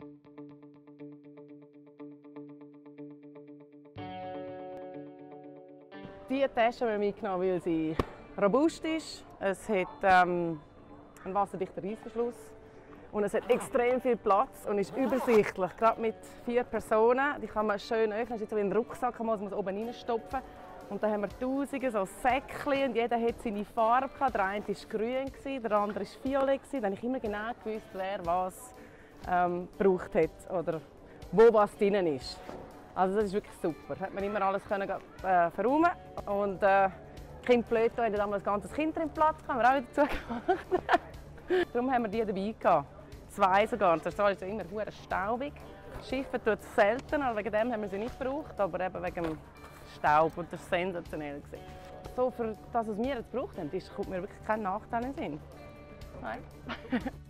Diese Tasche haben wir mitgenommen, weil sie robust ist. Es hat einen wasserdichten Reissverschluss und es hat extrem viel Platz und ist übersichtlich. Gerade mit 4 Personen, die kann man schön öffnen. Es ist so wie ein Rucksack, man muss oben reinstopfen. Und dann haben wir tausende so Säckchen und jeder hat seine Farbe. Der eine war grün, der andere war violett. Dann habe ich immer genau gewusst, wer was gebraucht hat oder wo was drin ist. Also das ist wirklich super. Hat man immer alles verräumen und Kindblöto hatte damals ein ganzes Kind drin Platz, haben wir auch wieder zugemacht. Darum haben wir die dabei gehabt. 2 sogar. Das ist immer sehr staubig. Schiffen tut es selten, aber wegen dem haben wir sie nicht gebraucht, aber eben wegen dem Staub und das war sensationell. So für das, was wir jetzt gebraucht haben, kommt mir wirklich kein Nachteil in den Sinn. Nein.